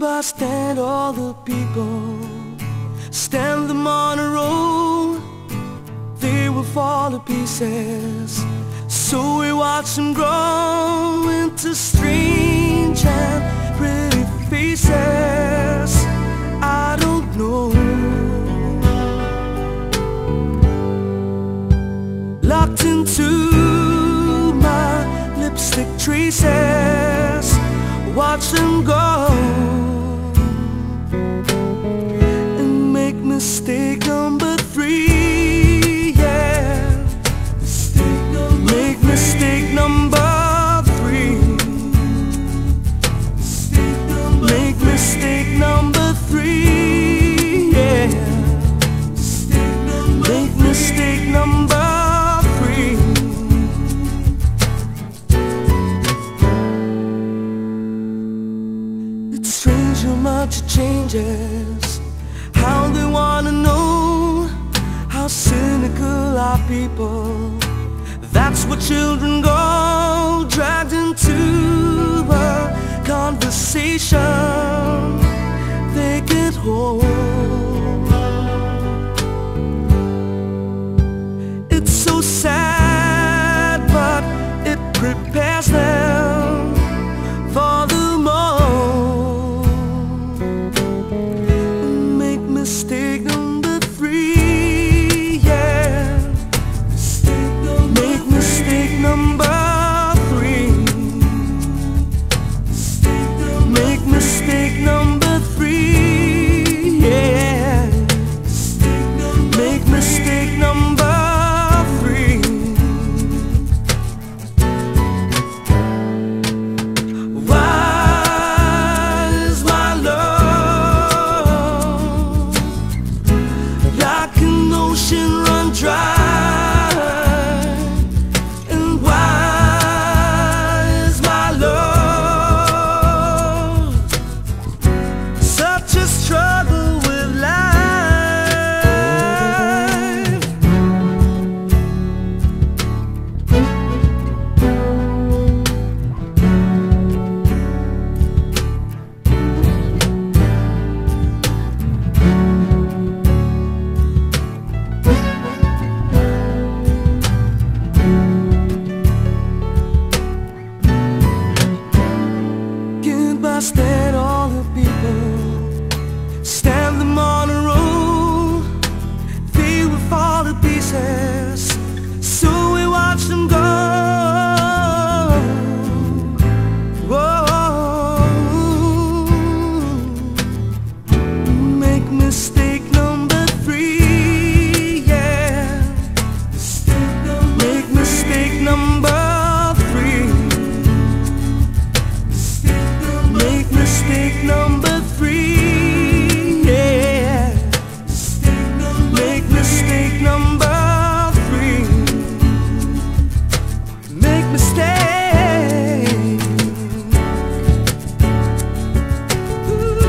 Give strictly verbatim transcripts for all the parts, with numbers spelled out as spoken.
Goodbye stand all the people, stand them on a row. They will fall to pieces, so we watch them grow into strange and pretty faces. I don't know, locked into my lipstick traces, watch them go and make mistake number three. Yeah, mistake number make three. Mistake number three. Mistake number make three. Mistake number three. Yeah, mistake number make three. Mistake number three. It's strange how much it changes, how they wanna know how cynical are people. That's what children go, dragged into a conversation they get hold. It's so sad, but it prepares them for the moment. Make mistake number three. Yeah, mistake number make mistake number three. Mistake number make mistake number three. Yeah, mistake number make mistake number three. Why is my love like an ocean run dry? And why is my love such a struggle with life? Goodbye stand all the people, stand them on a row. They will fall to pieces, so we watch them go. Whoa. Make mistake number three. Yeah, mistake number make mistake number three. Make mistake number three. Yeah, make mistake number three. Make mistake. Ooh,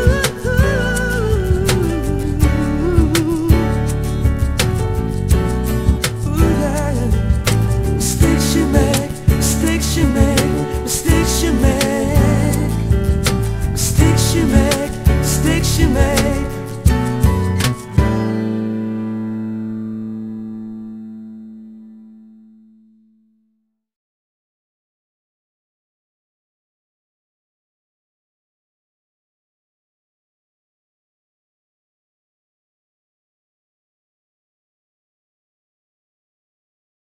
ooh, yeah. Mistakes you make, mistakes you make, mistakes you make. Mistakes you make, mistakes you make.